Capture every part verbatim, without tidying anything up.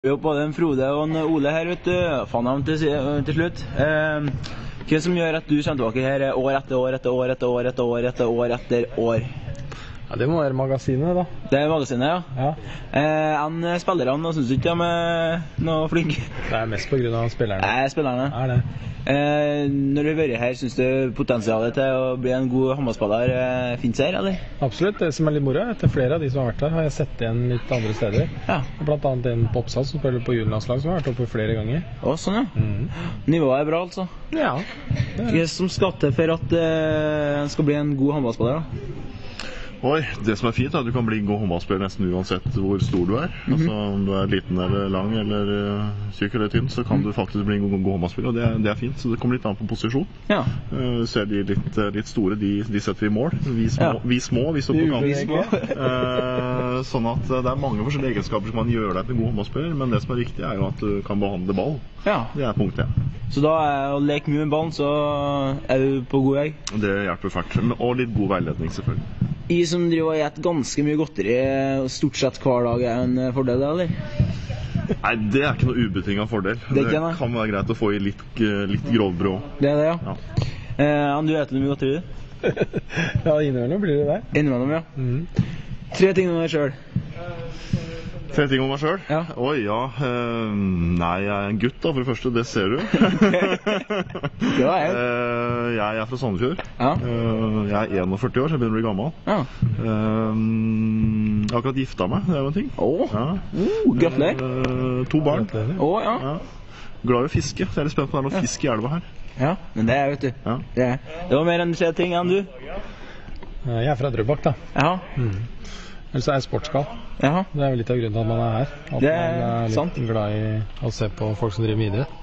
Jo, både en Frode og en Ole her, vet du. Faen ham til, til slutt. Eh, hva som gjør at du kommer tilbake her år etter år etter år etter år etter år etter år etter år? Ja, det må være magasinet, da. Det er magasinet, ja. Ja. Eh, en spillerne, synes du ikke de er noe flink? Det er mest på grunn av spillerne. Nei, spillerne. Er det. Eh, når du har vært her, synes du potensialet til å bli en god håndballspiller eh, finnes her, eller? Absolutt. Det som er litt moro, etter flere av de som har vært her, har jeg sett igjen litt andre steder. Ja. Blant annet en på Oppsal som spiller på juniorlandslag, som har vært oppe flere ganger. Å, sånn ja. Mm. Nivået er bra, altså. Ja. Hva er det som skal til for at eh, en skal bli en god håndballspiller, da? Oi, det som er fint er at du kan bli en god håndballspiller nesten uansett hvor stor du er. Mm-hmm. Altså om du er liten eller lang eller uh, syk eller tynn, så kan du faktisk bli en god, god håndballspiller, og det er, det er fint. Så det kommer litt an på posisjon. Ja. Uh, ser de litt, litt store, de, de setter vi i mål. Vi små, ja. vi, små, vi står på kanten. uh, sånn at det er mange forskjellige egenskaper som kan gjøre deg til en god håndballspiller, men det som er viktig er jo at du kan behandle ball. Ja. Det er punkt én. Så da er å leke mye med ballen, så er du på god vei? Det hjelper fælt. Og litt god veiledning, selvfølgelig. I som driver og gjetter ganske mye godteri stort sett hver dag er en fordel, eller? Nei, det er ikke noe ubetinget fordel. Det, det kan være greit å få i litt, litt grovbrød også. Det er det, ja. ja. Eh, du gjetter mye godteri, du? Ja, innimellom blir det det. Innimellom, ja. Mm. Tre ting om deg selv. Tre ting om meg selv? Ja. Oi, ja. Uh, nei, jeg er en gutt da, for det første. Det ser du. Det var jeg. Uh, jeg er fra Sandefjord. Ja. Uh, jeg er enogførti år, så jeg begynner å bli gammel. Ja. Uh, jeg har akkurat gifta meg, det er jo en ting. Åh, ja. uh, gratulerer. Uh, to barn. Åh, ja. ja. Glad i å fiske, så jeg er litt spent på om det er noe fisk i elva her. Ja, men det er, vet du. Ja. Det, er. Det var mer enn tre ting enn du. Jeg er fra Drøbak, da. Ja. Mm. Ellers er jeg sportskall. Jaha. Det er jo litt av grunnen til at man er her. At det er, man er litt sant. glad i å se på folk som driver med idrett.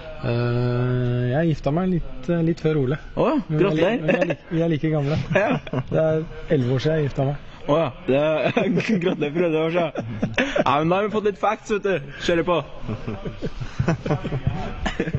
Uh, jeg gifta meg litt, litt før Ole. Åh, gratulerer. Vi er, like, vi er like gamle. Ja. Det er elleve år siden jeg gifta meg. Åja, gratulerer for elleve år siden. Ja, men da har vi fått litt facts, vet du. Kjører på.